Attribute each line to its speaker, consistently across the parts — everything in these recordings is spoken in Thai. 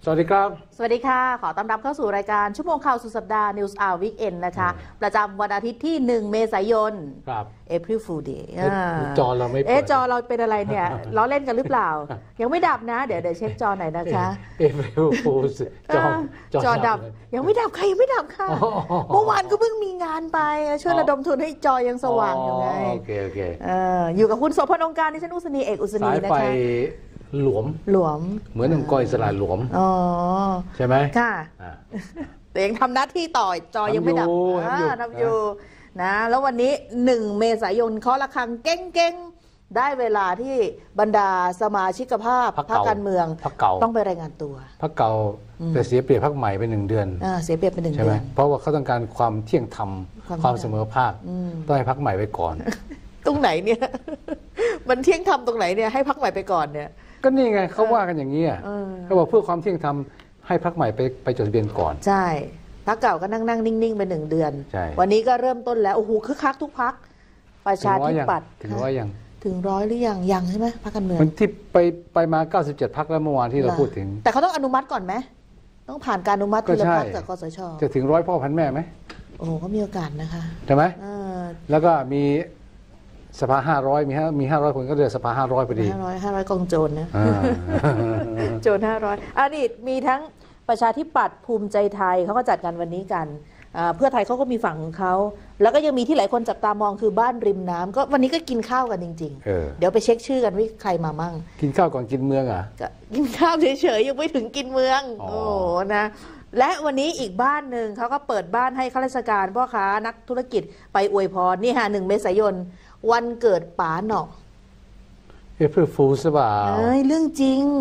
Speaker 1: วัสดีครับ
Speaker 2: สวัสดีค่ะขอต้อนรับเข้าสู่รายการชั่วโมงข่าวสุดสัปดาห์ News Hour Weekend นะคะประจำวันอาทิตย์ที่1 เมษายน
Speaker 1: ครับ
Speaker 2: April Fool Day
Speaker 1: จอเราไม่เปิด
Speaker 2: จอเราเป็นอะไรเนี่ยล้อเล่นกันหรือเปล่า ยังไม่ดับนะเดี๋ยวเช็คจอหน่อยนะคะ
Speaker 1: April Fool
Speaker 2: จอดับยังไม่ดับใครยังไม่ดับค่ะเมื่อวานก็เพิ่งมีงานไปช่วยระดมทุนให้จอยังสว่างอยู่ไง
Speaker 1: โอเค
Speaker 2: อยู่กับคุณโสพลองค์การดิฉันอุศนีเอกอุศนีนะคะ
Speaker 1: สายไฟหลวมเหมือนองค์กรอิสระหลวมใช่ไหม
Speaker 2: ค่ะแต่ยังทำหน้าที่ต่อจอยังไม่ดับทำอยู่นะแล้ววันนี้1 เมษายนเคาะระฆังเก้งๆได้เวลาที่บรรดาสมาชิกภาพพรรคการเมืองต้องไปรายงานตัว
Speaker 1: พรรคเก่าแต่เสียเปรียบพรรคใหม่ไป1 เดือน
Speaker 2: เสียเปรียบไป1 เดือนใช่ไหม
Speaker 1: เพราะว่าเขาต้องการความเที่ยงธรรมความเสมอภาคต้องให้พรรคใหม่ไปก่อน
Speaker 2: ตรงไหนเนี่ยมันเที่ยงธรรมตรงไหนเนี่ยให้พรรคใหม่ไปก่อนเนี่ย
Speaker 1: ก็นี่ไงเขาว่ากันอย่างนี้เขาบอกเพื่อความเที่ยงธรรมให้พรรคใหม่ไปจดทะเบียนก่อน
Speaker 2: ใช่พรรคเก่าก็นั่งนิ่งๆไป1 เดือนวันนี้ก็เริ่มต้นแล้วโอ้โหคึกคักทุกพรรคประชาธิปัตย์
Speaker 1: ถึง100ยัง
Speaker 2: ถึง100หรือยังใช่ไหมพรรคการเมือง
Speaker 1: มันที่ไปมา97พรรคแล้วเมื่อวานที่เราพูดถึง
Speaker 2: แต่เขาต้องอนุมัติก่อนไหมต้องผ่านการอนุมัติทีละพรรคจากคสช.
Speaker 1: จะถึง100พ่อพันแม่ไหม
Speaker 2: โอ้ก็มีโอกาสนะคะ
Speaker 1: ใช่ไหมแล้วก็มีสภา500มี500คนก็เดือสภา500พอดี
Speaker 2: 500กองโจรนะโจร500นี่มีทั้งประชาธิปัตย์ภูมิใจไทยเขาก็จัดกันวันนี้กันเพื่อไทยเขาก็มีฝั่งของเขาแล้วก็ยังมีที่หลายคนจับตามองคือบ้านริมน้ำก็วันนี้ก็กินข้าวกันจริงๆเดี๋ยวไปเช็คชื่อกันว่าใครมามั่ง
Speaker 1: กินข้าวก่อนกินเมือง
Speaker 2: กินข้าวเฉยๆยังไม่ถึงกินเมืองโอ้นะและวันนี้อีกบ้านหนึ่งเขาก็เปิดบ้านให้ข้าราชการพ่อค้านักธุรกิจไปอวยพรนี่ฮะ1 เมษายนวันเกิดป๋าหนอ
Speaker 1: April Fool ใช่ป่ะ
Speaker 2: เรื่องจริง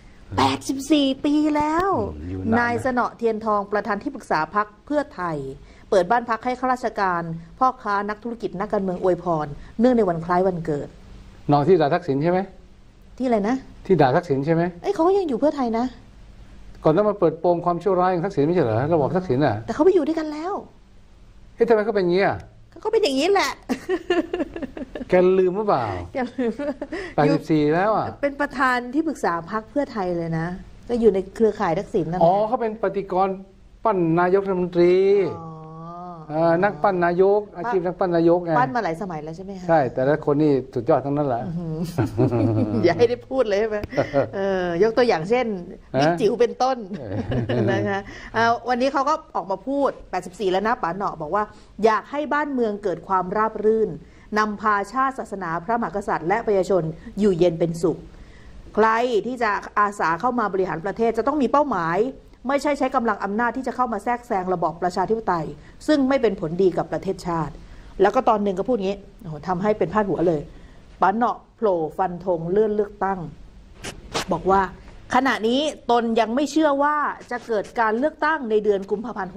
Speaker 2: 84 ปีแล้วนายสนอเทียนทองประธานที่ปรึกษาพรรคเพื่อไทยเปิดบ้านพักให้ข้าราชการพ่อค้านักธุรกิจนักการเมืองอวยพรเนื่องในวันคล้ายวันเกิด
Speaker 1: น้องที่ด่าทักษิณใช่ไหม
Speaker 2: ที่อะไรนะ
Speaker 1: ที่ด่าทักษิณใช่ไหม
Speaker 2: เขาก็ยังอยู่เพื่อไทยนะ
Speaker 1: ก่อนนั้นมาเปิดโปงความชั่วร้ายของทักษิณไม่ใช่เหรอระบบทักษิณ
Speaker 2: แต่เขาไปอยู่ด้วยกันแล้ว
Speaker 1: ทำไมเขาเป็นอย่างนี้
Speaker 2: ก็เป็นอย่างนี้แหละ
Speaker 1: แกลืมหรือเปล่า
Speaker 2: แกลืม
Speaker 1: 84แล้ว
Speaker 2: เป็นประธานที่ปรึกษาพรรคเพื่อไทยเลยนะก็อยู่ในเครือข่ายทักษิณนั่นแหละ
Speaker 1: เขาเป็นปฏิกรปั้นนายกรัฐมนตรีนักปั้นนายกอาชีพนักปั้นนายกไง
Speaker 2: ปั้นมาหลายสมัยแล้วใช่ไหมคะ
Speaker 1: ใช่แต่ละคนนี่สุดยอดทั้งนั้นแหละ
Speaker 2: อย่าให้ได้พูดเลยใช่ไหมยกตัวอย่างเช่นบิ๊กจิ๋วเป็นต้นนะคะวันนี้เขาก็ออกมาพูด84แล้วนะป๋าหนอบอกว่าอยากให้บ้านเมืองเกิดความราบรื่นนำพาชาติศาสนาพระมหากษัตริย์และประชาชนอยู่เย็นเป็นสุขใครที่จะอาสาเข้ามาบริหารประเทศจะต้องมีเป้าหมายไม่ใช่ใช้กำลังอำนาจที่จะเข้ามาแทรกแซงระบอบประชาธิปไตยซึ่งไม่เป็นผลดีกับประเทศชาติแล้วก็ตอนหนึ่งก็พูดงี้ทำให้เป็นพาดหัวเลยป๋าหนอโผล่ฟันธงเลื่อนเลือกตั้งบอกว่าขณะนี้ตนยังไม่เชื่อว่าจะเกิดการเลือกตั้งในเดือนกุมภาพันธ์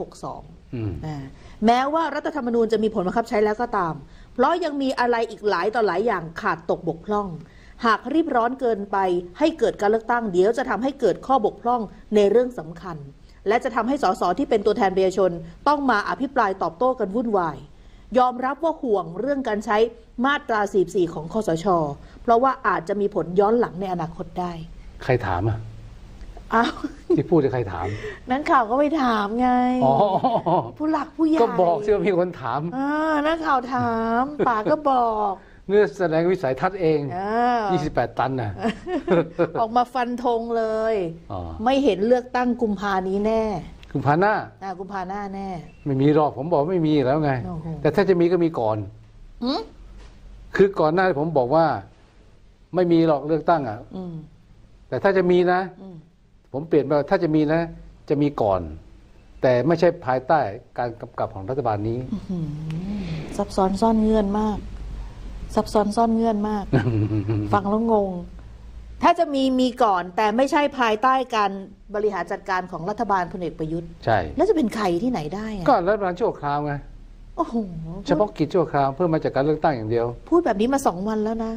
Speaker 2: 62แม้ว่ารัฐธรรมนูญจะมีผลบังคับใช้แล้วก็ตามเพราะยังมีอะไรอีกหลายต่อหลายอย่างขาดตกบกพร่องหากรีบร้อนเกินไปให้เกิดการเลือกตั้งเดี๋ยวจะทำให้เกิดข้อบกพร่องในเรื่องสำคัญและจะทำให้สสที่เป็นตัวแทนประชาชนต้องมาอภิปรายตอบโต้กันวุ่นวายยอมรับว่าห่วงเรื่องการใช้มาตรา44ของคสช.เพราะว่าอาจจะมีผลย้อนหลังในอนาคตได้
Speaker 1: ใครถามที่พูดจะใครถาม
Speaker 2: นักข่าวก็ไปถามไงผู้หลักผู้ใหญ่
Speaker 1: ก็บอกสิว่ามีคนถาม
Speaker 2: นักข่าวถามป่าก็บอก
Speaker 1: เนื้อแสดงวิสัยทัศน์เอง28 ตันน่ะ
Speaker 2: ออกมาฟันธงเลยไม่เห็นเลือกตั้งกุมภานี้แน่
Speaker 1: กุมภาหน้า
Speaker 2: กุมภาหน้าแน่
Speaker 1: ไม่มีหรอกผมบอกไม่มีแล้วไงแต่ถ้าจะมีก็มีก่อนคือก่อนหน้าผมบอกว่าไม่มีหรอกเลือกตั้งแต่ถ้าจะมีนะผมเปลี่ยนไปถ้าจะมีนะจะมีก่อนแต่ไม่ใช่ภายใต้การกำกับของรัฐบาลนี้
Speaker 2: ซับซ้อนซ่อนเงื่อนมากซับซ้อนซ่อนเงื่อนมาก ฟังแล้วงงถ้าจะมีก่อนแต่ไม่ใช่ภายใต้การบริหารจัดการของรัฐบาลพลเอกประยุทธ์
Speaker 1: ใช่
Speaker 2: แล้วจะเป็นใครที่ไหนได้
Speaker 1: ก็รัฐบาลชั่วคราวไง
Speaker 2: โอ้โห
Speaker 1: เฉพาะกิจชั่วคราวเพื่อมาจากการเลือกตั้งอย่างเดียว
Speaker 2: พูดแบบนี้มา2 วันแล้วนะ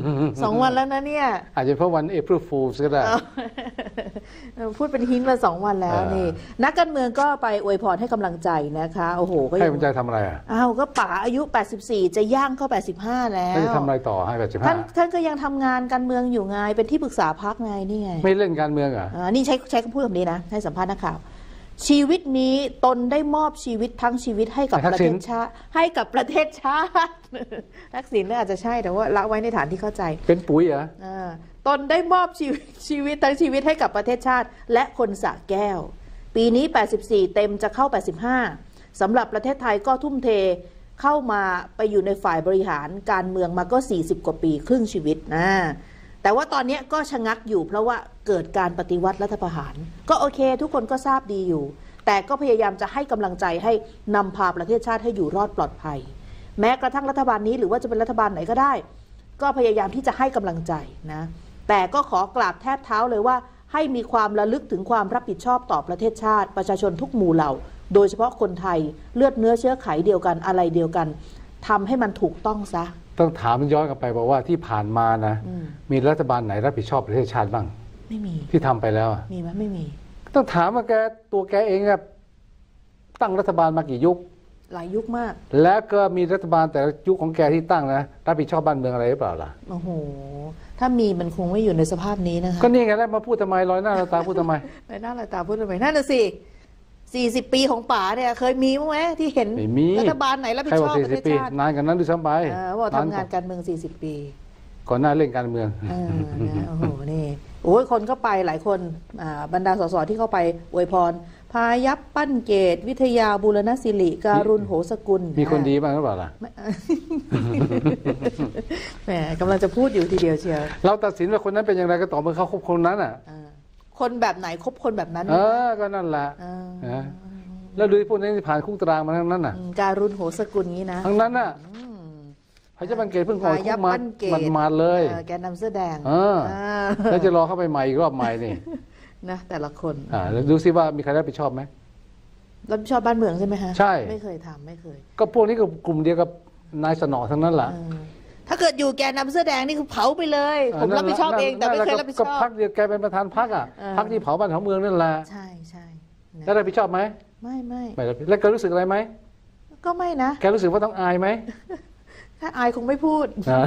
Speaker 2: 2 วันแล้วนะเนี่ย
Speaker 1: อาจจะเพราะวัน April Fools ก็ได้
Speaker 2: พูดเป็นฮินต์มา2 วันแล้วนี่นักการเมืองก็ไปอวยพรให้กำลังใจนะคะโอ้โหก็
Speaker 1: ให้
Speaker 2: ยัง
Speaker 1: กำลังใจทำอะไรอ่ะ
Speaker 2: อ้าวก็ป๋าอายุ84จะย่างเข้า85แล้ว
Speaker 1: จะทำอะไรต่อให้
Speaker 2: ท่านก็ยังทำงานการเมืองอยู่ไงเป็นที่ปรึกษาพรรคไงนี่ไง
Speaker 1: ไม่เล่นการเมืองอ่ะ
Speaker 2: นี่ใช้คำพูดแบบนี้นะให้สัมภาษณ์นักข่าวชีวิตนี้ตนได้มอบชีวิตทั้งชีวิตให้กับประเทศชาติให้กับประเทศชาติทักษิณอาจจะใช่แต่ว่าละไว้ในฐานที่เข้าใจ
Speaker 1: เป็นปุ๋ยเหรอ
Speaker 2: ตนได้มอบชีวิตทั้งชีวิตให้กับประเทศชาติและคนสระแก้วปีนี้84เต็มจะเข้า85สำหรับประเทศไทยก็ทุ่มเทเข้ามาไปอยู่ในฝ่ายบริหารการเมืองมาก็40 กว่าปีครึ่งชีวิตแต่ว่าตอนนี้ก็ชะงักอยู่เพราะว่าเกิดการปฏิวัติรัฐประหารก็โอเคทุกคนก็ทราบดีอยู่แต่ก็พยายามจะให้กำลังใจให้นำพาประเทศชาติให้อยู่รอดปลอดภัยแม้กระทั่งรัฐบาลนี้หรือว่าจะเป็นรัฐบาลไหนก็ได้ก็พยายามที่จะให้กำลังใจนะแต่ก็ขอกราบแทบเท้าเลยว่าให้มีความระลึกถึงความรับผิดชอบต่อประเทศชาติประชาชนทุกหมู่เหล่าโดยเฉพาะคนไทยเลือดเนื้อเชื้อไขเดียวกันอะไรเดียวกันทำให้มันถูกต้องซะ
Speaker 1: ต้องถามย้อนกลับไปบอกว่าที่ผ่านมานะมีรัฐบาลไหนรับผิดชอบประเทศชาติบ้าง
Speaker 2: ไม่มี
Speaker 1: ที่ทำไปแล้ว
Speaker 2: มีไหมไม่มี
Speaker 1: ต้องถามว่าตัวแกเองอะตั้งรัฐบาลมากี่ยุค
Speaker 2: หลายยุคมาก
Speaker 1: แล้วก็มีรัฐบาลแต่ยุคของแกที่ตั้งนะรับผิดชอบบ้านเมืองอะไรหรือเปล่าล่ะ
Speaker 2: โอ้โหถ้ามีมันคงไม่อยู่ในสภาพนี้นะคะ
Speaker 1: ก็นี่ไงแล้วมาพูดทำไมลอยหน้าลอยตาพูดทำไม
Speaker 2: ลอยหน้าลอยตาพูดทำไมนั่นน่ะสิ40 ปีของป๋าเนี่ยเคยมีมั้ยไหมที่เห็นรัฐบาลไหนรับผิดชอบประเทศชาติ
Speaker 1: นานกันนั้นด้วยซ้ำไป
Speaker 2: ว่าทำงานการเมือง40 ปี
Speaker 1: ก่อนหน้าเล่นการเมือง
Speaker 2: โอ้โหนี่โอ้ยคนก็ไปหลายคนบรรดาสสที่เข้าไปอวยพรพายัพปั้นเกตวิทยาบูรณศิริการุณโหสกุล
Speaker 1: มีคนดีบ้างหรือเปล่าล่ะ
Speaker 2: แหมกำลังจะพูดอยู่ทีเดียวเชียว
Speaker 1: เราตัดสินว่าคนนั้นเป็นอย่างไรก็ต่อเมื่อเขาคบคนนั้นอ่ะ
Speaker 2: คนแบบไหนคบคนแบบนั้น
Speaker 1: ก็นั่นแหละแล้วดูพวกนี้ที่ผ่านคุกตารางมาทั้งนั้นน่ะ
Speaker 2: การุณโหสกุลนี้นะ
Speaker 1: ทั้งนั้นน่ะพระเจ้าบังเกตเพิ่งก่อนคุกมาเลย
Speaker 2: แกนำเสื้อแดง
Speaker 1: แล้วจะรอเข้าไปใหม่อีกรอบใหม่นี่
Speaker 2: นะแต่ละคน
Speaker 1: แล้วดูซิว่ามีใครรับผิดชอบไหม
Speaker 2: รับผิดชอบบ้านเมืองใช่ไหมฮะ
Speaker 1: ใช่
Speaker 2: ไม่เคยทำไม่เคย
Speaker 1: ก็พวกนี้ก็กลุ่มเดียวกับนายสนอทั้งนั้นแหละ
Speaker 2: ถ้าเกิดอยู่แกนำเสื้อแดงนี่คือเผาไปเลยผมรับผิดชอบเองแต่ไม่เคยรับผิดชอบ
Speaker 1: ก็พรรคเดียวแกเป็นประธานพรรคอ่ะพรรคที่เผาบ้านเผาเมืองนั่นแหละ
Speaker 2: ใช่ใช่
Speaker 1: แล้วรับผิดชอบไหม
Speaker 2: ไม่
Speaker 1: แล้วแกรู้สึกอะไรไหม
Speaker 2: ก็ไม่นะ
Speaker 1: แกรู้สึกว่าต้องอายไหม
Speaker 2: ถ้าอายคงไม่พูด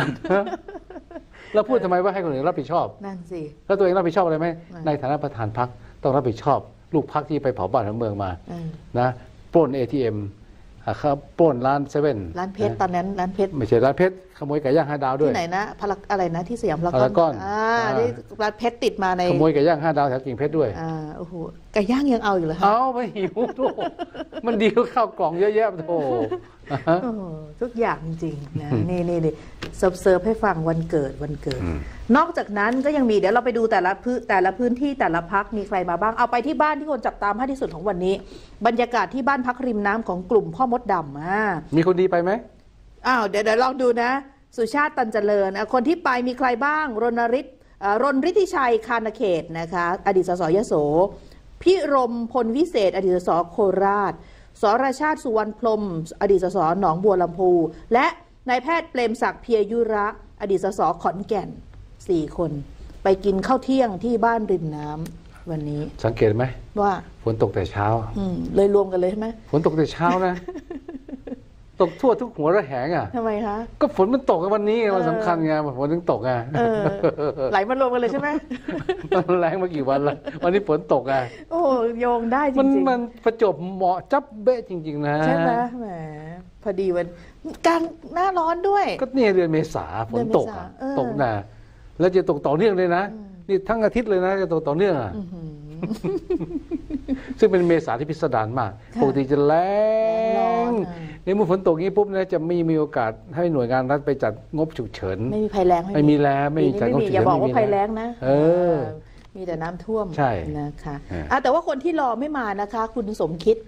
Speaker 1: แล้วพูดทำไมว่าให้คนอื่นรับผิดชอบ
Speaker 2: นั่นสิ
Speaker 1: แล้วตัวเองรับผิดชอบอะไรไหมในฐานะประธานพรรคต้องรับผิดชอบลูกพรรคที่ไปเผาบ้านเผาเมืองมานะปล้น ATM ครับปล้นร้านเซเว่น
Speaker 2: ร้านเพชรตอนนั้นร้านเพชร
Speaker 1: ไม่ใช่ร้านเพชรขโมยไก่ย่าง5 ดาวด้วย
Speaker 2: ที่ไหนนะอะไรนะที่สยามพารากอนที่ร้านเพชรติดมาใน
Speaker 1: ขโมยไก่ย่าง5 ดาวแถวกิ่งเพชรด้วย
Speaker 2: โอ้โหไก่ย่างยังเอาอยู่เหรอคะ
Speaker 1: เอาไม่หิวโธ่มันดีกว่าข้าวกล่องเยอะแยะโธ่
Speaker 2: ทุกอย่างจริงๆนะนี่เซิร์ฟให้ฟังวันเกิดนอกจากนั้นก็ยังมีเดี๋ยวเราไปดูแต่ละพื้นที่แต่ละพักมีใครมาบ้างเอาไปที่บ้านที่คนจับตามมากที่สุดของวันนี้บรรยากาศที่บ้านพักริมน้ำของกลุ่มพ่อมดดำ
Speaker 1: มีคนดีไปไหม
Speaker 2: เดี๋ยวลองดูนะสุชาติตันเจริญคนที่ไปมีใครบ้างรณฤทธิชัยคานเขตนะคะอดีตสสยโสพิรมพลวิเศษอดีตสสโคราชสรชาติสุวรรณพรหมอดีตสสหนองบัวลำพูและนายแพทย์เปรมศักดิ์เพียยุระอดีตสสขอนแก่น4 คนไปกินข้าวเที่ยงที่บ้านริมน้ำวันนี้
Speaker 1: สังเกตไหม
Speaker 2: ว่า
Speaker 1: ฝนตกแต่เช้า
Speaker 2: เลยรวมกันเลยใช่ไหม
Speaker 1: ฝนตกแต่เช้านะตกทั่วทุกหัวระแหง
Speaker 2: ทำไมคะ
Speaker 1: ก็ฝนมันตกวันนี้วันสำคัญไงฝนถึงตกไง
Speaker 2: ไหลมารวมกันเลยใช่ไหม
Speaker 1: มันแรงมากี่วันแล้ววันนี้ฝนตกไง
Speaker 2: โอ้โยงได้จริง
Speaker 1: ๆมันประจบเหมาะจับเบ๊ะจริงๆนะ
Speaker 2: ใช่ไหมแหมพอดีวันกลางหน้าร้อนด้วย
Speaker 1: ก็เนี่ยเดือนเมษาฝนตกตกนะแล้วจะตกต่อเนื่องเลยนะนี่ทั้งอาทิตย์เลยนะจะตกต่อเนื่องซึ่งเป็นเมษาที่พิสดารมากปกติจะแรงในเมื่อฝนตกงี้ปุ๊บนะจะไม่มีโอกาสให้หน่วยงานรัฐไปจัดงบฉุกเฉิน
Speaker 2: ไม่มีภัยแล้ง
Speaker 1: ไม่มีแล้วไม่มีจัดงบฉุกเฉิน
Speaker 2: อย่าบอกว่าภัยแล้งนะมีแต่น้ำท่วมนะคะแต่ว่าคนที่รอไม่มานะคะคุณสมคิด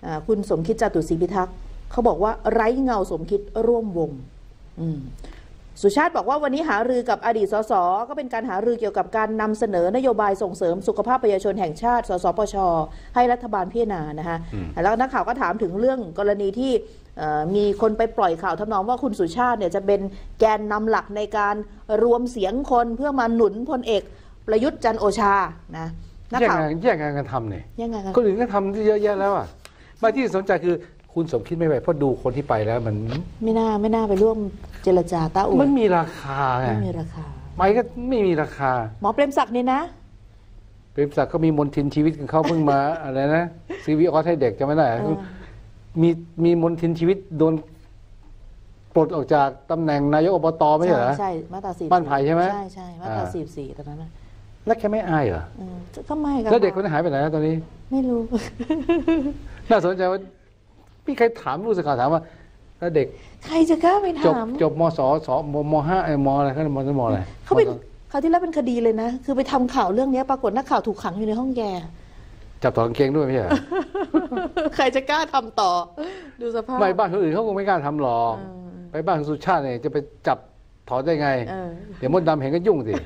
Speaker 2: จตุศรีพิทักษ์เขาบอกว่าไร้เงาสมคิดร่วมวงสุชาติบอกว่าวันนี้หารือกับอดีตสสก็เป็นการหารือเกี่ยวกับการนำเสนอนโยบายส่งเสริมสุขภาพประชาชนแห่งชาติสสปชให้รัฐบาลพิจารณานะคะแล้วนักข่าวก็ถามถึงเรื่องกรณีที่มีคนไปปล่อยข่าวทำนองว่าคุณสุชาติเนี่ยจะเป็นแกนนำหลักในการรวมเสียงคนเพื่อมาหนุนพลเอกประยุทธ์จันทร์โอชานะ
Speaker 1: แย่งงานกันทำเนี่ยคนอื่นก็ทำเยอะแยะแล้วอ่ะมาที่สนใจคือคุณสมคิดไม่ไปเพราะดูคนที่ไปแล้วมัน
Speaker 2: ไม่น่าไปร่วมเจรจาต้าอุ่น
Speaker 1: มันมีราคาไง
Speaker 2: ไม่มีราคา
Speaker 1: ไปก็ไม่มีราคา
Speaker 2: หมอเปรมศักดิ์นี่นะ
Speaker 1: เปรมศักดิ์ก็มีมนทินชีวิตของเขาเพิ่งมาอะไรนะซีวีออสให้เด็กจะไม่ได้มีมนทินชีวิตโดนปลดออกจากตำแหน่งนายกอบตไม่ใช่เหรอ
Speaker 2: ใช่มาตรา
Speaker 1: 4บ้านไผ่ใช่ไหม
Speaker 2: ใช่มาตรา44ตอนนั้น
Speaker 1: แล้วแค่ไม่อายเหรอ
Speaker 2: ก็ไม่กัน
Speaker 1: แล้วเด็กคนนั้นหายไปไหนแล้วตอนนี้
Speaker 2: ไม่รู้
Speaker 1: น่าสนใจว่าพี่ใครถามผู้สื่อข่าวถามว่าแล้วเด็ก
Speaker 2: ใครจะกล้าไปถาม
Speaker 1: จบมศม5มอะไรเขามอะไร
Speaker 2: เขาเป็นคราวที่แล้วเป็นคดีเลยนะคือไปทำข่าวเรื่องนี้ปรากฏนักข่าวถูกขังอยู่ในห้องแก
Speaker 1: จับต่อกางเกงด้วยไม่ใช่
Speaker 2: ใครจะกล้าทำต่อดูสภาพ
Speaker 1: ไม่บ้านคนอื่นเขาคงไม่กล้าทำหรอกไปบ้านสุชาติเนี่ยจะไปจับถอนได้ไงเดี๋ยวมดดำเห็นก็ยุ่งสิ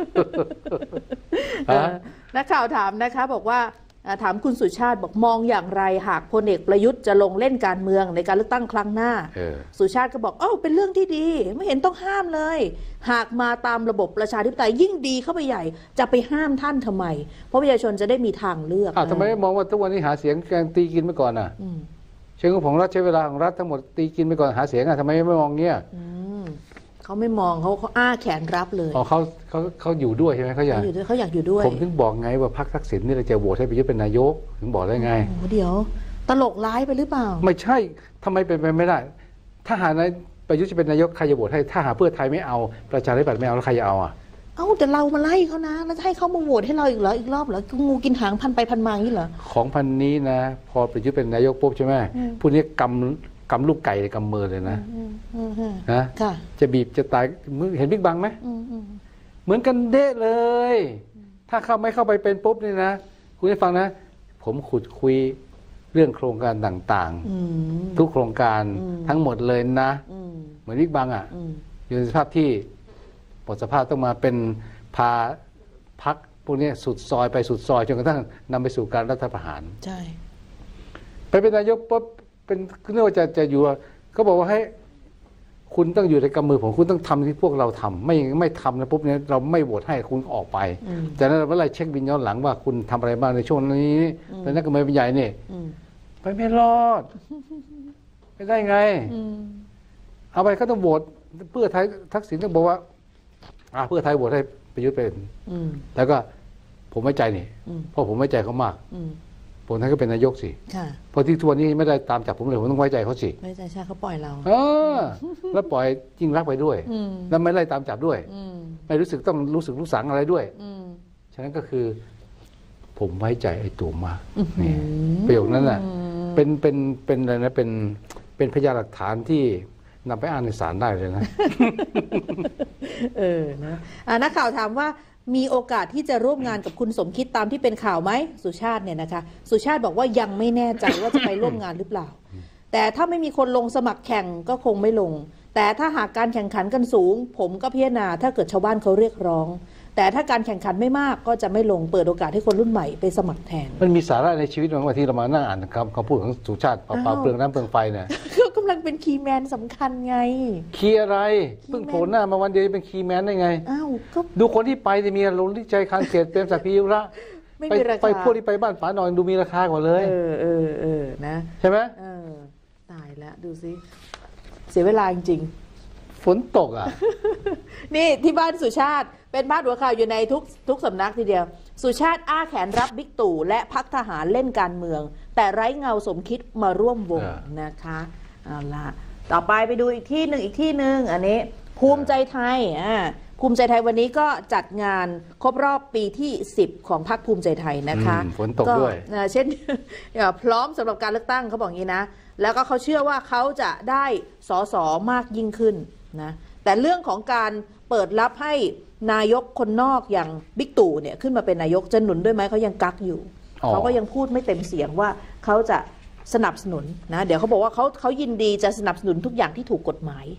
Speaker 2: นักข่าวถามนะคะบอกว่าถามคุณสุชาติบอกมองอย่างไรหากพลเอกประยุทธ์จะลงเล่นการเมืองในการเลือกตั้งครั้งหน้าสุชาติก็บอกเป็นเรื่องที่ดีไม่เห็นต้องห้ามเลยหากมาตามระบบประชาธิปไตยยิ่งดีเข้าไปใหญ่จะไปห้ามท่านทำไมเพราะประชาชนจะได้มีทางเลือก
Speaker 1: ทำไมไม่มองว่าทุกวันนี้หาเสียงการตีกินไปก่อนเชิงของรัฐใช้เวลาของรัฐทั้งหมดตีกินไปก่อนหาเสียงทำไมไม่มองเงี้ย
Speaker 2: เขาไม่มองเขาอ้าแขนรับเลย
Speaker 1: เขาอยู่ด้วยใช่ไหมเขาอยาก
Speaker 2: อยู่ด้วย
Speaker 1: ผมถึงบอกไงว่าพรรคทักษิณนี่เราจะโหวตให้ประยุทธ์เป็นนายกถึงบอกได้ไง
Speaker 2: เดี๋ยวตลกร้ายไปหรือเปล่า
Speaker 1: ไม่ใช่ทำไมเป็นไปไม่ได้ถ้าหากนายประยุทธ์จะเป็นนายกใครจะโหวตให้ถ้าหากเพื่อไทยไม่เอาประชาธิปัตย์ไม่เอาแล้วใครจะเอา
Speaker 2: แต่เรามาไล่เขานะแล้วให้เขามาโหวตให้เราอีกเหรออีกรอบเหรองูกินหางพันไปพันมาอย่างนี้เหรอ
Speaker 1: ของพันนี้นะพอประยุทธ์เป็นนายกปุ๊บใช่ไหมผู้นี้กำลูกไก่ในกำมือเลยนะจะบีบจะตายเห็นบิ๊กบังไหมเหมือนกันเด้เลย ถ้าไม่เข้าไปเป็นปุ๊บนี่นะคุณได้ฟังนะผมขุดคุยเรื่องโครงการต่างๆทุกโครงการทั้งหมดเลยนะเหมือนบิ๊กบังอยู่ในสภาพที่หมดสภาพต้องมาเป็นพาพักพวกนี้สุดซอยไปสุดซอยจนกระทั่งนำไปสู่การรัฐประหาร
Speaker 2: ใช่
Speaker 1: ไปเป็นนายกปุ๊บเป็นเรื่องว่าจะอยู่เขาบอกว่าให้คุณต้องอยู่ในกำมือผมคุณต้องทำที่พวกเราทำไม่ทำนะปุ๊บเนี่ยเราไม่โหวตให้คุณออกไปแต่นั้นเราเวลาเช็คบินย้อนหลังว่าคุณทำอะไรบ้างในช่วงนี้แต่นักการเมืองใหญ่เนี่ยไปไม่รอดไม่ได้ไงเอาไปเขาต้องโหวตเพื่อไทยทักษิณต้องบอกว่าเพื่อไทยโหวตให้ประยุทธ์เป็นแล้วก็ผมไว้ใจนี่เพราะผมไว้ใจเขามากผมท่านก็เป็นนายกสิเพราะที่ทัวร์นี้ไม่ได้ตามจับผมเลยผมต้องไว้ใจเขาสิ
Speaker 2: ไว้ใจใช่เขาปล่อยเรา
Speaker 1: แล้วปล่อยยิ่งรักไปด้วยแล้วไม่ไล่ตามจับด้วยไม่รู้สึกต้องรู้สึกรู้สังอะไรด้วยฉะนั้นก็คือผมไว้ใจไอ้ตัวมากนี่ประโยคนั้นน่ะเป็นอะไรนะเป็นพยานหลักฐานที่นำไปอ่านในศาลได้เลยนะ
Speaker 2: นะนักข่าวถามว่ามีโอกาสที่จะร่วมงานกับคุณสมคิดตามที่เป็นข่าวไหมสุชาติเนี่ยนะคะสุชาติบอกว่ายังไม่แน่ใจว่าจะไปร่วมงานหรือเปล่าแต่ถ้าไม่มีคนลงสมัครแข่งก็คงไม่ลงแต่ถ้าหากการแข่งขันกันสูงผมก็พิจารณาถ้าเกิดชาวบ้านเขาเรียกร้องแต่ถ้าการแข่งขันไม่มากก็จะไม่ลงเปิดโอกาสให้คนรุ่นใหม่ไปสมัครแทน
Speaker 1: มันมีสาระในชีวิตบางทีเรามานั่งอ่านคำพูดของสุชาติเปล่าเปลืองน้ำเปลืองไฟเนี่ย
Speaker 2: เขากำลังเป็นคีย์แมนสำคัญไง
Speaker 1: คีย์อะไรเพิ่งโผล่หน้ามาวันเดียวเป็นคีย์แมนได้ไงดูคนที่ไปจะมีลงที่ใจคานเขตเปรมศักดิ์พิยุระไปพวกที่ไปบ้านป๋าหน่อยดูมีราคากว่าเลย
Speaker 2: นะ
Speaker 1: ใช่ไหม
Speaker 2: ตายแล้วดูสิเสียเวลาจริง
Speaker 1: ฝนตก
Speaker 2: นี่ที่บ้านสุชาติเป็นบ้านหัวข่าวอยู่ในทุกสำนักทีเดียวสุชาติอ้าแขนรับบิ๊กตู่และพรรคทหารเล่นการเมืองแต่ไร้เงาสมคิดมาร่วมวงนะคะเอาล่ะต่อไปไปดูอีกที่หนึ่งอันนี้ภูมิใจไทยภูมิใจไทยวันนี้ก็จัดงานครบรอบปีที่10ของพรรคภูมิใจไทยนะคะ
Speaker 1: ฝนตกด้วย
Speaker 2: เช่นพร้อมสำหรับการเลือกตั้งเขาบอกอย่างนี้นะแล้วก็เขาเชื่อว่าเขาจะได้สสมากยิ่งขึ้นนะแต่เรื่องของการเปิดรับให้นายกคนนอกอย่างบิ๊กตู่เนี่ยขึ้นมาเป็นนายกจะหนุนด้วยไหมเขายังกักอยู่เขาก็ยังพูดไม่เต็มเสียงว่าเขาจะสนับสนุนนะเดี๋ยวเขาบอกว่าเขายินดีจะสนับสนุนทุกอย่างที่ถูกกฎหมาย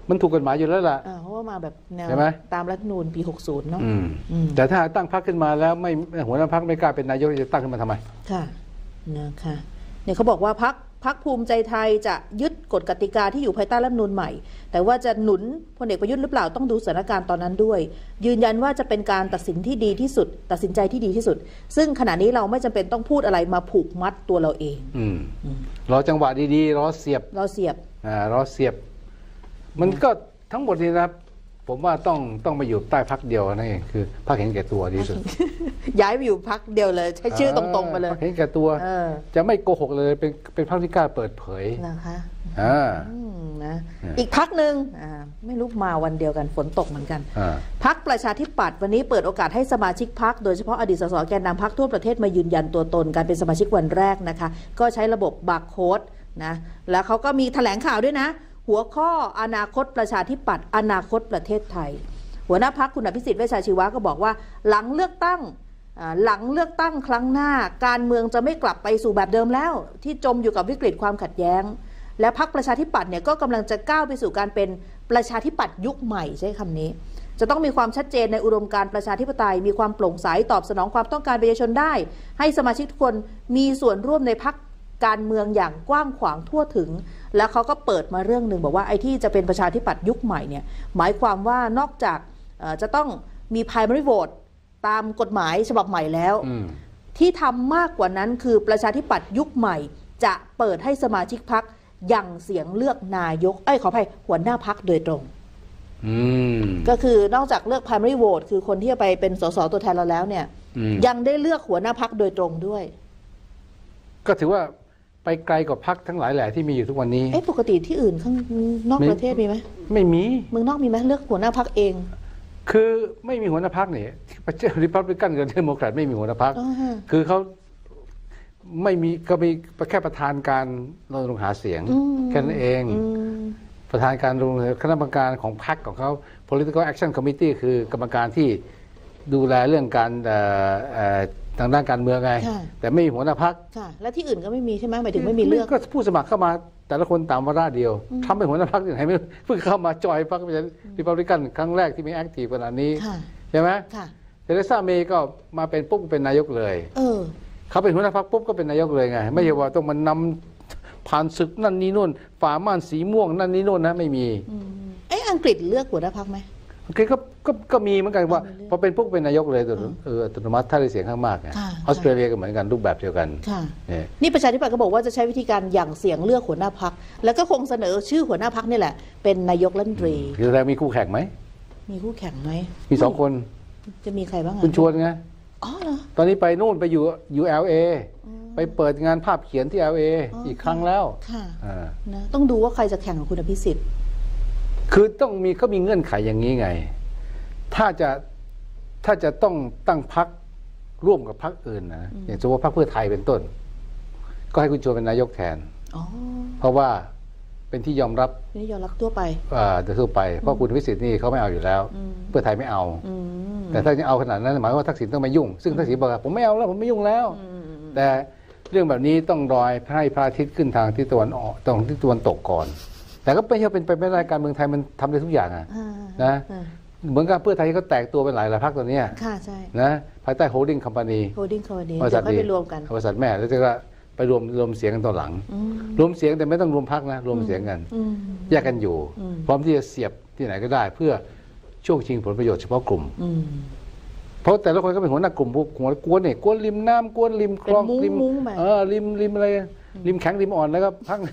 Speaker 1: มันถูกกฎหมายอยู่แล้วล่ะ
Speaker 2: เพราะว่ามาแบบแนวตามรัฐธรรมนูญปี60เนาะ
Speaker 1: แต่ถ้าตั้งพรรคขึ้นมาแล้วไม่หัวหน้าพรรคไม่กล้าเป็นนายกจะตั้งขึ้นมาทำไม
Speaker 2: ค่ะนะคะเนี่ยเขาบอกว่าพรรคภูมิใจไทยจะยึดกฎกติกาที่อยู่ภายใต้รัฐธรรมนูญใหม่แต่ว่าจะหนุนพลเอกประยุทธ์หรือเปล่าต้องดูสถานการณ์ตอนนั้นด้วยยืนยันว่าจะเป็นการตัดสินที่ดีที่สุดตัดสินใจที่ดีที่สุดซึ่งขณะนี้เราไม่จำเป็นต้องพูดอะไรมาผูกมัดตัวเราเอง
Speaker 1: รอจังหวะดีๆรอเสียบรอเสียบมันก็ทั้งหมดนี้นะผมว่าต้องมาอยู่ใต้พรรคเดียวนั่นเองคือพรรคเห็นแก่ตัวดีสุด
Speaker 2: ย้ายไปอยู่พรรคเดียวเลยใช้ชื่อตรงๆไปเลย
Speaker 1: พรรคเห็นแก่ตัวจะไม่โกหกเลยเป็นพรรคที่กล้าเปิดเผย
Speaker 2: นะคะนะอีกพรรคหนึ่งไม่รู้มาวันเดียวกันฝนตกเหมือนกันพรรคประชาธิปัตย์วันนี้เปิดโอกาสให้สมาชิกพรรคโดยเฉพาะอดีตสสแกนนำพรรคทั่วประเทศมายืนยันตัวตนการเป็นสมาชิกวันแรกนะคะก็ใช้ระบบบาร์โค้ดนะแล้วเขาก็มีแถลงข่าวด้วยนะหัวข้ออนาคตประชาธิปัตย์อนาคตประเทศไทยหัวหน้าพรรคคุณอภิสิทธิ์เวชชาชีวะก็บอกว่าหลังเลือกตั้งครั้งหน้าการเมืองจะไม่กลับไปสู่แบบเดิมแล้วที่จมอยู่กับวิกฤตความขัดแย้งและพรรคประชาธิปัตย์เนี่ยก็กำลังจะก้าวไปสู่การเป็นประชาธิปัตย์ยุคใหม่ใช้คำนี้จะต้องมีความชัดเจนในอุดมการณ์ประชาธิปไตยมีความโปร่งใสตอบสนองความต้องการประชาชนได้ให้สมาชิกทุกคนมีส่วนร่วมในพรรคการเมืองอย่างกว้างขวางทั่วถึงแล้วเขาก็เปิดมาเรื่องหนึ่งบอกว่าไอ้ที่จะเป็นประชาธิปัตย์ยุคใหม่เนี่ยหมายความว่านอกจากจะต้องมี primary vote ตามกฎหมายฉบับใหม่แล้วที่ทำมากกว่านั้นคือประชาธิปัตย์ยุคใหม่จะเปิดให้สมาชิกพรรคยังเสียงเลือกนายกขออภัยหัวหน้าพรรคโดยตรงก็คือนอกจากเลือก primary vote คือคนที่จะไปเป็นสสตัวแทนเราแล้วเนี่ยยังได้เลือกหัวหน้าพรรคโดยตรงด้วย
Speaker 1: ก็ถือว่าไปไกลกว่าพรรคทั้งหลายแหละที่มีอยู่ทุกวันนี้
Speaker 2: ปกติที่อื่นข้างนอกประเทศมีไหม
Speaker 1: ไม่มี
Speaker 2: เมืองนอกมีไหมเลือกหัวหน้าพรรคเอง
Speaker 1: คือไม่มีหัวหน้าพรรคเนี่ยประเทศริพับลิกันกับเดโมแครตไม่มีหัวหน้าพรรคคือเขาไม่มีก็มีแค่ประธานการรณรงค์หาเสียงแค่นั้นเองประธานการคณะกรรมการของพรรคของเขา political action committee คือกรรมการที่ดูแลเรื่องการทางด้านการเมืองไงแต่ไม่มีหัวหน้าพรรค
Speaker 2: และที่อื่นก็ไม่มีใช่ไหมหมายถึงไม่มีเลือก
Speaker 1: ก็ผู้สมัครเข้ามาแต่ละคนตามวาระเดียวทำเป็นหัวหน้าพรรคอย่างไรไม่เพิ่งเข้ามาจอยพรรคประชาธิปัตย์กันครั้งแรกที่มีแอคทีฟขนาดนี้ใช่ไหมเทเรซาเมย์ก็มาเป็นปุ๊บเป็นนายกเลยเขาเป็นหัวหน้าพรรคปุ๊บก็เป็นนายกเลยไงไม่ใช่ว่าต้องมานำผ่านศึกนั่นนี่นู่นฝ่าม่านสีม่วงนั่นนี่นู่นนะไม่มี
Speaker 2: อังกฤษเลือกหัวหน้าพรรคไหม
Speaker 1: โอเคก็มีเหมือนกันว่าพอเป็นพวกเป็นนายกเลยอัตโนมัติถ้าได้เสียงข้างมากออสเตรเลียก็เหมือนกันรูปแบบเดียวกัน
Speaker 2: นี่ประชาธิปัตย์ก็บอกว่าจะใช้วิธีการหยั่งเสียงเลือกหัวหน้าพรรคแล้วก็คงเสนอชื่อหัวหน้าพรรคนี่แหละเป็นนายกรัฐมนตรี
Speaker 1: คือแล้วมีคู่แข่งไหม
Speaker 2: มีคู่แข่งไหม
Speaker 1: มี2 คน
Speaker 2: จะมีใครบ้าง
Speaker 1: คุณชวนไงตอนนี้ไปนู่นไปอยู่ LA ไปเปิดงานภาพเขียนที่ LA อีกครั้งแล้ว
Speaker 2: นะต้องดูว่าใครจะแข่งกับคุณอภิสิทธิ์
Speaker 1: คือต้องมีเขามีเงื่อนไขอย่างนี้ไงถ้าจะต้องตั้งพรรคร่วมกับพรรคอื่นนะอย่างเฉพาะพรรคเพื่อไทยเป็นต้นก็ให้คุณชวนเป็นนายกแทนเพราะว่าเป็นที่ยอมรับ
Speaker 2: ทั่วไป
Speaker 1: ทั่วไปเพราะคุณวิสิทธิ์นี่เขาไม่เอาอยู่แล้วเพื่อไทยไม่เอาแต่ถ้าจะเอาขนาดนั้นหมายว่าทักษิณต้องไม่ยุ่งซึ่งทักษิณบอกว่าผมไม่เอาแล้วผมไม่ยุ่งแล้วแต่เรื่องแบบนี้ต้องรอให้พระอาทิตย์ขึ้นทางที่ตะวันออกตรงที่ตะวันตกก่อนแต่ก็ไม่ใช่เป็นไปไม่ได้การเมืองไทยมันทำได้ทุกอย่างนะเหมือนกับเพื่อไทยก็แตกตัวเป็นหลายพรรคตอนนี้นะภายใต้ holding company
Speaker 2: บริษัทไปรวมกัน
Speaker 1: บริษัทแม่แล้วจะไปรวมเสียงกันตอนหลังรวมเสียงแต่ไม่ต้องรวมพรรคนะรวมเสียงกันแยกกันอยู่พร้อมที่จะเสียบที่ไหนก็ได้เพื่อช่วงชิงผลประโยชน์เฉพาะกลุ่มเพราะแต่ละคนก็เป็นหัวหน้ากลุ่มพวกหัวกวนเนี่ยกวนริมน้ำกวนริมคลองริมริมอะไรริมแข็งริมอ่อนแล้วก็พัง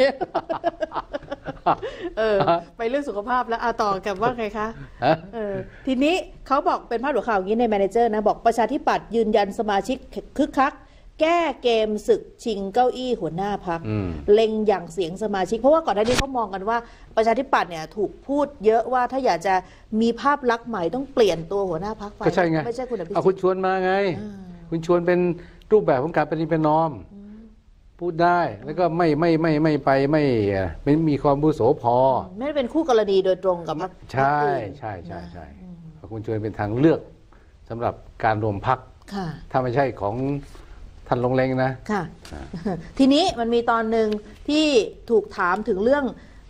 Speaker 2: ไปเรื่องสุขภาพแล้วต่อกับว่าไงคะทีนี้เขาบอกเป็นพาดหัวข่าวอย่างนี้ในแมเนเจอร์นะบอกประชาธิปัตย์ยืนยันสมาชิกคึกคักแก้เกมศึกชิงเก้าอี้หัวหน้าพรรคเล็งอย่างเสียงสมาชิกเพราะว่าก่อนหน้านี้เขามองกันว่าประชาธิปัตย์เนี่ยถูกพูดเยอะว่าถ้าอยากจะมีภาพลักษณ์ใหม่ต้องเปลี่ยนตัวหัวหน้าพรรคไป
Speaker 1: ก็ใช่ไง
Speaker 2: ไม่ใช่คุณอภิสิทธิ์
Speaker 1: คุณชวนมาไงคุณชวนเป็นรูปแบบของการปฏิบัตินอมพูดได้แล้วก็ไม่มีความบุโสพอ
Speaker 2: ไม่ได้เป็นคู่กรณีโดยตรงกับพรรค
Speaker 1: ใช่คุณชวนเป็นทางเลือกสำหรับการรวมพรรคถ้าไม่ใช่ของท่านลงเล็งนะ
Speaker 2: ทีนี้มันมีตอนหนึ่งที่ถูกถามถึงเรื่อง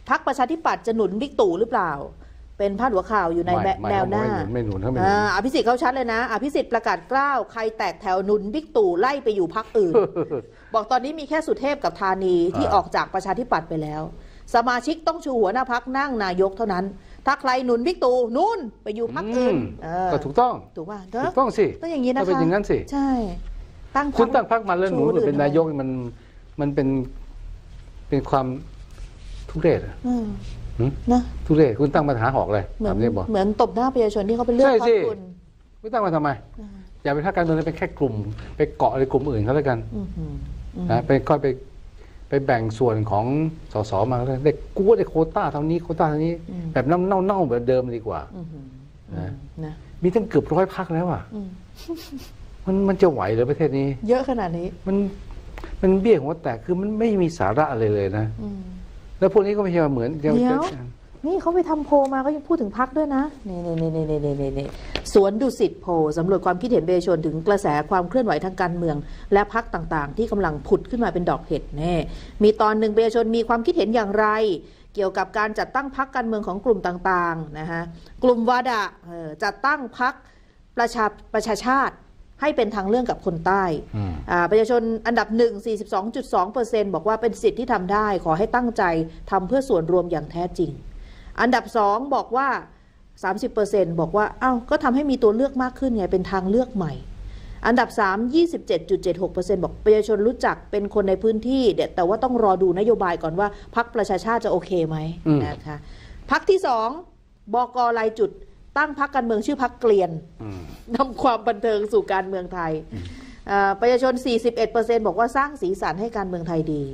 Speaker 2: พรรคประชาธิปัตย์จะหนุนบิ๊กตู่หรือเปล่าเป็นพาดหัวข่าวอยู่ในแนวหน้า
Speaker 1: ไม่หนุนเขาไม่หนุน
Speaker 2: อภิสิทธิ์เขาชัดเลยนะอภิสิทธิ์ประกาศกล้าวใครแตกแถวหนุนบิ๊กตู่ไล่ไปอยู่พรรคอื่น บอกตอนนี้มีแค่สุเทพกับธานีที่ออกจากประชาธิปัตย์ไปแล้วสมาชิกต้องชูหัวหน้าพรรคนั่งนายกเท่านั้นถ้าใครหนุนบิ๊กตู่นู่นไปอยู่พรรคอื่น
Speaker 1: ก็ถูกต้อง
Speaker 2: ถูกป่ะ
Speaker 1: ถูกต้องสิ
Speaker 2: ต้องอย่างนี้นะคะ
Speaker 1: เป็นอย่างนั้นสิ
Speaker 2: ใช่
Speaker 1: คุณตั้งพรรคมาแล้วหนุนเป็นนายกมันเป็นความทุเรศนะทุเรศคุณตั้งมาหาหอกเลย
Speaker 2: เหมือนตบหน้าประชาชนที่เขาไปเลือกพรรคคุณ
Speaker 1: ไม่ตั้งมาทำไมอย่าเป็นพรรคการเมืองเป็นแค่กลุ่มไปเกาะในกลุ่มอื่นเขาแล้วกันนะไปค่อยไปแบ่งส่วนของสสมาแล้วได้กู้ได้โควต้าเท่านี้โควต้าเท่านี้แบบเน่าแบบเดิมดีกว่านะมีตั้งเกือบ100 พรรคแล้วอ่ะมันจะไหวหรือประเทศนี้
Speaker 2: เยอะขนาดนี้
Speaker 1: มันเบี้ยหัวแตกคือมันไม่มีสาระอะไรเลยนะแล้วพวกนี้ก็ไม่ใช่เหมือน
Speaker 2: เดี๋ยวนี่เขาไปทำโพลมาก็ยังพูดถึงพรรคด้วยนะนี่สวนดุสิตโพลสำรวจความคิดเห็นประชาชนถึงกระแสความเคลื่อนไหวทางการเมืองและพรรคต่างๆที่กำลังผุดขึ้นมาเป็นดอกเห็ดแน่มีตอนหนึ่งประชาชนมีความคิดเห็นอย่างไรเกี่ยวกับการจัดตั้งพรรคการเมืองของกลุ่มต่างๆนะฮะกลุ่มวาดะจัดตั้งพรรคประชาชาติให้เป็นทางเลือกกับคนใต้ประชาชนอันดับ1 42.2% บอกว่าเป็นสิทธิ์ที่ทำได้ขอให้ตั้งใจทำเพื่อส่วนรวมอย่างแท้จริงอันดับ2บอกว่า 30% บอกว่าอ้าวก็ทำให้มีตัวเลือกมากขึ้นไงเป็นทางเลือกใหม่อันดับ3 27.76% บอกประชาชนรู้จักเป็นคนในพื้นที่แต่ว่าต้องรอดูนโยบายก่อนว่าพรรคประชาชาติจะโอเคไหมนะคะพรรคที่2บก.รายจุดตั้งพรรคการเมืองชื่อพรรคเกลียนนำความบันเทิงสู่การเมืองไทยประชาชน 41% บอกว่าสร้างสีสันให้การเมืองไทยดี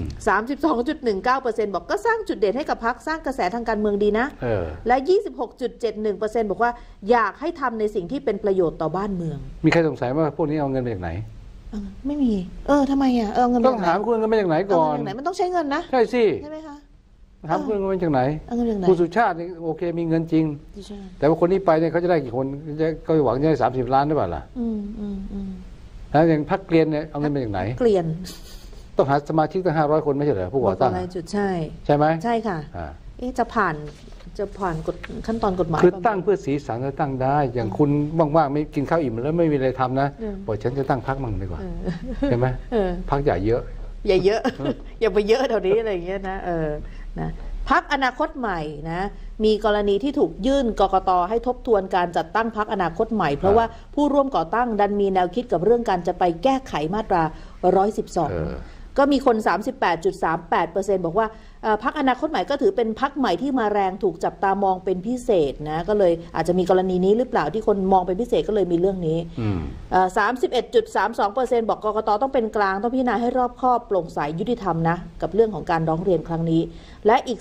Speaker 2: 32.19% บอกก็สร้างจุดเด่นให้กับพรรคสร้างกระแสทางการเมืองดีนะและ 26.71% บอกว่าอยากให้ทำในสิ่งที่เป็นประโยชน์ต่อบ้านเมือง
Speaker 1: มีใครสงสัยว่าพวกนี้เอาเงินมาจากไหน
Speaker 2: ไม่มีทำไมเอาเงิน
Speaker 1: ต้องถามคุณเงินมาจากไหนก่อน
Speaker 2: มันต้องใช้เงินนะ
Speaker 1: ใช่สิ
Speaker 2: ใช่ไหมคะ
Speaker 1: ถามเงินมาจากไหนคุณสุชาตินี่โอเคมีเงินจริงแต่ว่าคนนี้ไปเนี่ยเขาจะได้กี่คนก็หวังจะได้30 ล้านหรือเปล่าล่ะแล้วอย่างพรรคเกลียนเนี่ยเอาเงินมาจากไหน
Speaker 2: เกลียน
Speaker 1: ต้องหาสมาชิกตั้ง500 คนไม่ใช่เหรอผู้ก่อตั้งใช่ไหม
Speaker 2: ใช่ค่ะจะผ่านกฎขั้นตอนกฎหมาย
Speaker 1: คือตั้งเพื่อสีสันจะตั้งได้อย่างคุณว่างๆไม่กินข้าวอิ่มแล้วไม่มีอะไรทำนะบอกฉันจะตั้งพรรคมั่งดีกว่าใช่ไหมพรรคใหญ่เยอะ
Speaker 2: อย่าเยอะอย่าไปเยอะเท่านี้อะไรอย่างเงี้ยนะนะพรรคอนาคตใหม่นะมีกรณีที่ถูกยื่นกกต.ให้ทบทวนการจัดตั้งพรรคอนาคตใหม่เพราะว่าผู้ร่วมก่อตั้งดันมีแนวคิดกับเรื่องการจะไปแก้ไขมาตรา112ก็มีคน 38.38% บอกว่าพรรคอนาคตใหม่ก็ถือเป็นพรรคใหม่ที่มาแรงถูกจับตามองเป็นพิเศษนะก็เลยอาจจะมีกรณีนี้หรือเปล่าที่คนมองเป็นพิเศษก็เลยมีเรื่องนี้31.32% บอกกกต.ต้องเป็นกลางต้องพิจารณาให้รอบคอบโปร่งใสยุติธรรมนะกับเรื่องของการร้องเรียนครั้งนี้และอีก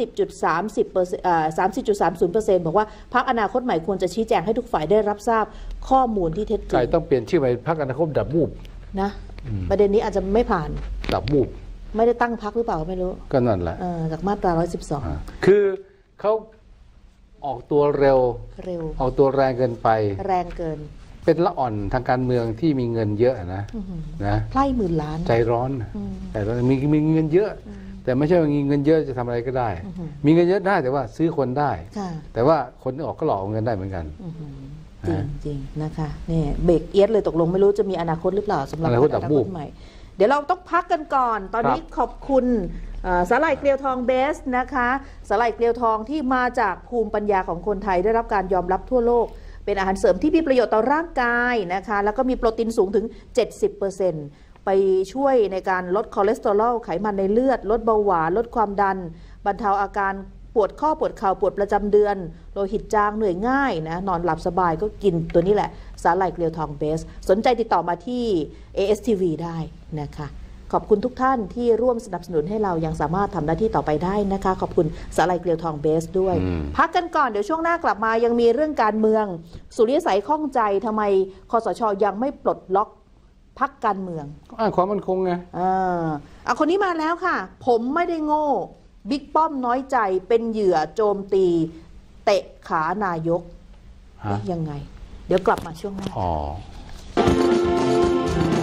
Speaker 2: 30.30% บอกว่าพรรคอนาคตใหม่ควรจะชี้แจงให้ทุกฝ่ายได้รับทราบข้อมูลที่เท็จจริง
Speaker 1: ต้องเปลี่ยนชื่อไปพรรคอนาคตดับบูบ
Speaker 2: นะประเด็นนี้อาจจะไม่ผ่าน
Speaker 1: ดับบูบ
Speaker 2: ไม่ได้ตั้งพรรคหรือเปล่าไม่รู้
Speaker 1: ก็นั่นแหละ
Speaker 2: จากมาตรา112
Speaker 1: คือเขาออกตัวเร็วออกตัวแรงเกินไป
Speaker 2: แรงเกิน
Speaker 1: เป็นละอ่อนทางการเมืองที่มีเงินเยอะนะ
Speaker 2: ไล่10,000 ล้าน
Speaker 1: ใจร้อนมีเงินเยอะแต่ไม่ใช่ว่ามีเงินเยอะจะทำอะไรก็ได้มีเงินเยอะได้แต่ว่าซื้อคนได้แต่ว่าคนออกก็หลอกเอาเงินได้เหมือนกัน
Speaker 2: จริงนะคะนี่เบรกเอียดเลยตกลงไม่รู้จะมีอนาคตหรือเปล่าสำหรับอนาคตใหม่เดี๋ยวเราต้องพักกันก่อนตอนนี้ขอบคุณสาหร่ายเกลียวทองเบสนะคะสาหร่ายเกลียวทองที่มาจากภูมิปัญญาของคนไทยได้รับการยอมรับทั่วโลกเป็นอาหารเสริมที่มีประโยชน์ต่อร่างกายนะคะแล้วก็มีโปรตีนสูงถึง 70%ไปช่วยในการลดคอเลสเตอรอลไขมันในเลือดลดเบาหวานลดความดันบรรเทาอาการปวดข้อปวดเข่าปวดประจำเดือนโลหิตจางเหนื่อยง่ายนะนอนหลับสบายก็กินตัวนี้แหละสาหร่ายเกลียวทองเบสสนใจติดต่อมาที่ ASTV ได้นะคะขอบคุณทุกท่านที่ร่วมสนับสนุนให้เรายังสามารถทำหน้าที่ต่อไปได้นะคะขอบคุณสาหร่ายเกลียวทองเบสด้วยพักกันก่อนเดี๋ยวช่วงหน้ากลับมายังมีเรื่องการเมืองสุริยสัยข้องใจทำไมคสช.ยังไม่ปลดล็อกพรรคการเมือง
Speaker 1: ความมั่นคงไง
Speaker 2: คนนี้มาแล้วค่ะผมไม่ได้โง่บิ๊กป้อมน้อยใจเป็นเหยื่อโจมตีเตะขานายกยังไงเดี๋ยวกลับมาช่วงหน้า